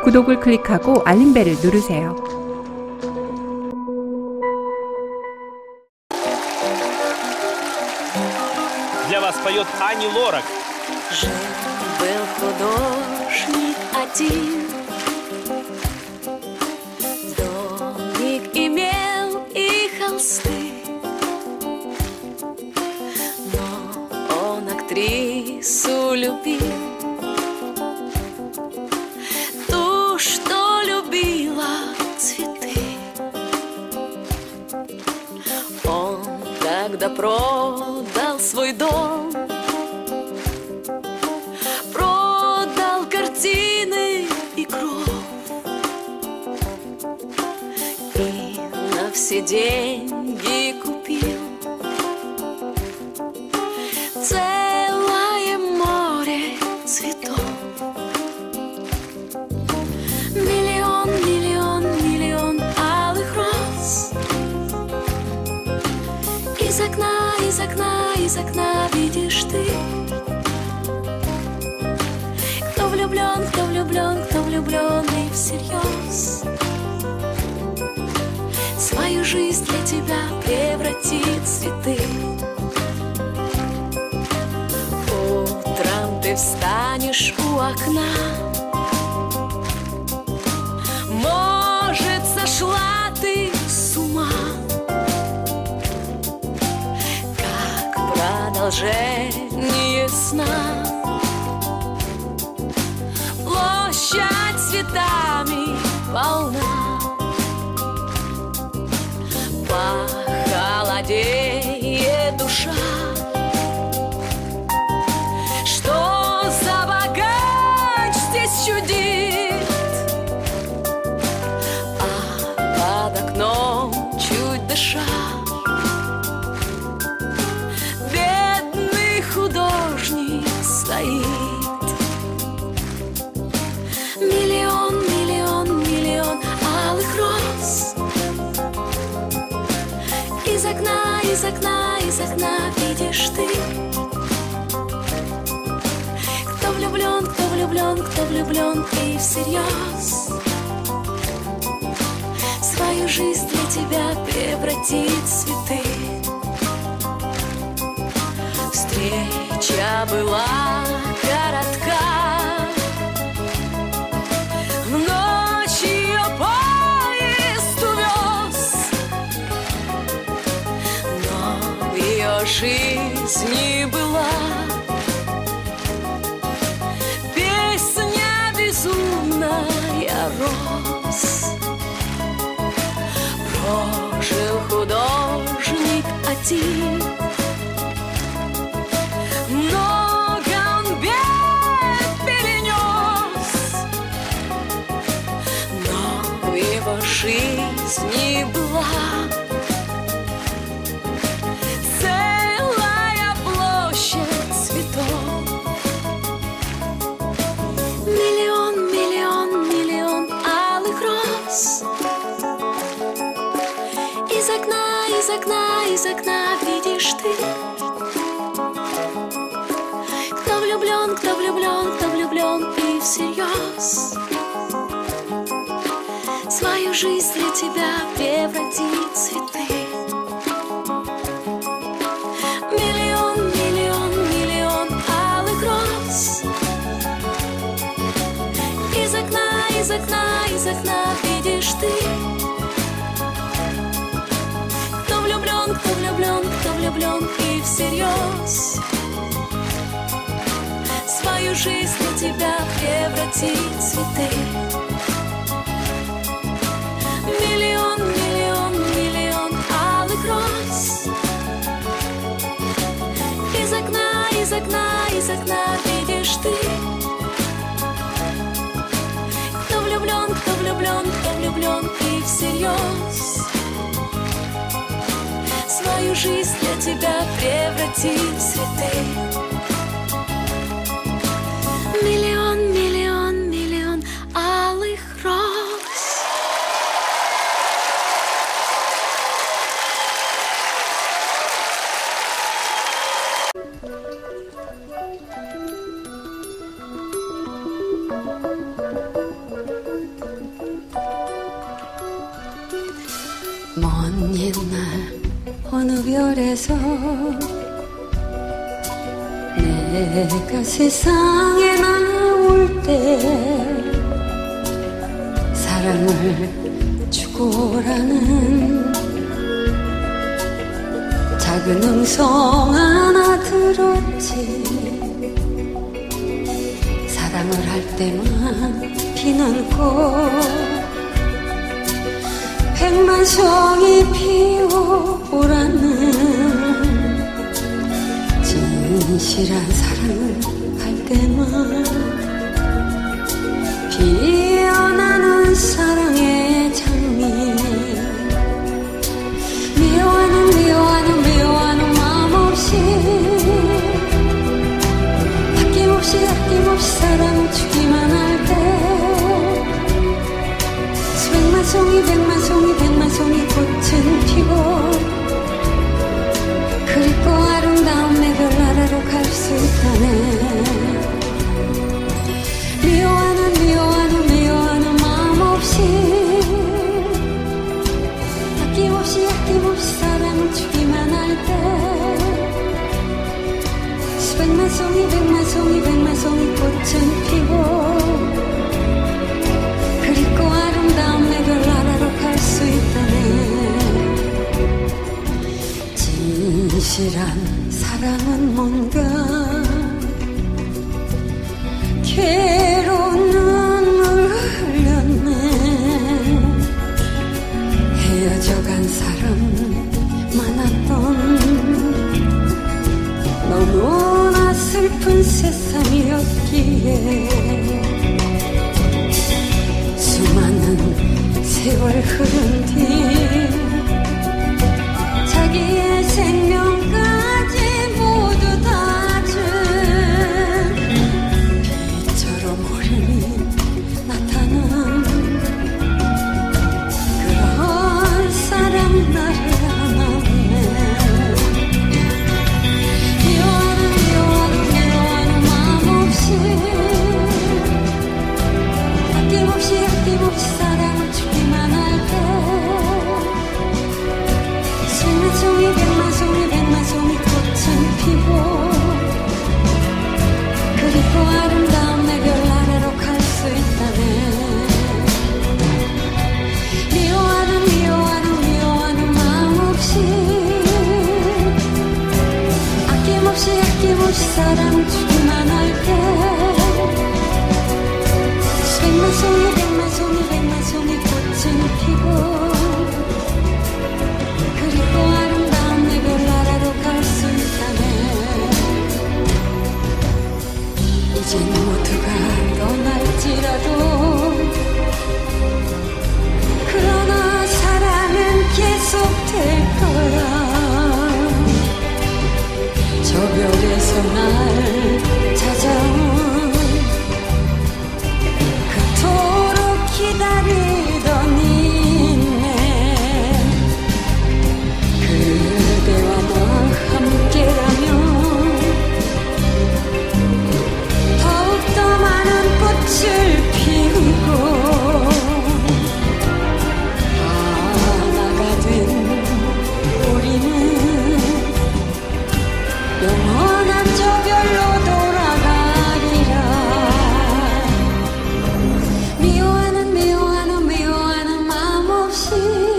구독을 클릭하고 알림벨을 누르세요. Для вас поет Ани Лорак. Жил-был художник один, домик имел и холсты, но он актрису любил, ту, что любила цветы. Он тогда продал свой дом, продал картины и кровь, и на все деньги купил целое море цветов. Миллион, миллион, миллион алых роз. Из окна, из окна, из окна видишь ты. Кто влюблен, кто влюблен, кто влюблен и всерьез свою жизнь для тебя превратит в цветы. Утром ты встанешь у окна, может, сошла ты с ума, как продолжение сна. Площадь цветами полна, похолодеет душа. Что за богач здесь чудит, а под окном чуть дыша бедный художник стоит. Миллион, миллион, миллион алых роз. Из окна, из окна, из окна видишь ты. Кто влюблен, кто влюблен, кто влюблен и всерьез свою жизнь для тебя превратит в цветы. Встреча была коротка, в ночь ее поезд увез, но в ее жизни была песня безумная роз. Прожил художник один, много он бед перенес, но в его жизни была целая площадь цветов. Миллион, миллион, миллион алых роз. Из окна, из окна, из окна видишь ты. Кто влюблен, кто влюблен, кто влюблен и всерьез свою жизнь для тебя превратит в цветы. Миллион, миллион, миллион алых роз. Из окна, из окна, из окна видишь ты. Кто влюблен, кто влюблен, кто влюблен и всерьез свою жизнь для тебя превратит в цветы. Миллион, миллион, миллион алых роз. Из окна, из окна, из окна видишь ты. Кто влюблен, кто влюблен, кто влюблен и всерьез свою жизнь для тебя превратит в цветы. Миллион, миллион, миллион алых роз. 먼 옛날 어느 별에서 내가 세상에 나올 때 사랑을 주고라는 작은 음성 하나 들었지. 사랑을 할 때만 피는 꽃 백만 송이 피어오라는 진실한 사랑을 할 때만 피어나는 사랑의 장미. 미워하는 마음 없이 아낌없이 사랑을 주기만 할 때 백만 송이 꽃은 피고 그리고 아름다운 내 별나라로 갈 수 있다네. 미워하는 마음 없이 아낌없이 사랑을 주기만 할 때 백만 송이 꽃은 피고 그리고 아름다운 내 별나라로 갈 수 있다네. 진실한 사랑은 뭔가 괴로운 눈물 흘렸네. 헤어져간 사람 많았던 너무나 슬픈 세상이었기에 수많은 세월 흐른 뒤 자기의 생명까지 모두 다 준 비처럼 어른이 나타난 그런 사람 나를 안았네. 미워하는 마음 없이 아낌없이 사랑을 주기만 할 때 백만 송이 꽃은 피고 그리고 아름다운 내 별나라로 갈 수 있다네. 미워하는 마음 없이 아낌없이 사랑을 주기만 할 때 백만 송이 꽃은 피고 그리고 아름다운 내 별나라로 갈 수 있다네. 이젠 모두가 떠날지라도 그러나 사랑은 계속될 거야. 저 별에서 날 찾아온 그토록 기다리던 인내 그대와 나 함께라면 더욱더 많은 꽃을 피우고 하나가 된 우리는 영원한 저 별로 돌아가리라. 미워하는 마음 없이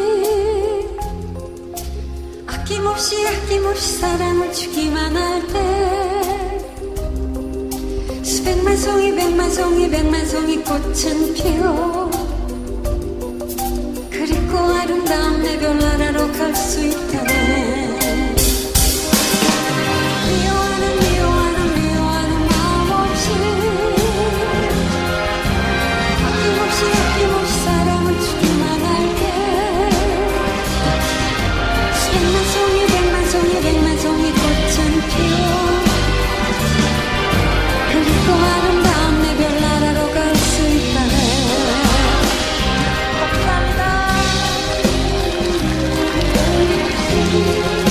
아낌없이 사랑을 주기만 할 때 백만 송이 꽃은 피어 그리고 아름다운 내 별나라로 갈 수 있다네. 미워하는 마음 없이 아낌없이 사랑을 주기만 할 때 백만 송이 꽃은 피어 그리고 아름다운 내 별나라로 갈 수 있다네. 감사합니다.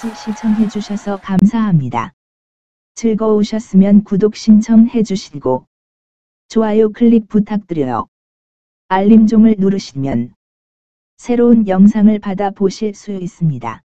끝까지 시청해주셔서 감사합니다. 즐거우셨으면 구독 신청해주시고 좋아요 클릭 부탁드려요. 알림종을 누르시면 새로운 영상을 받아보실 수 있습니다.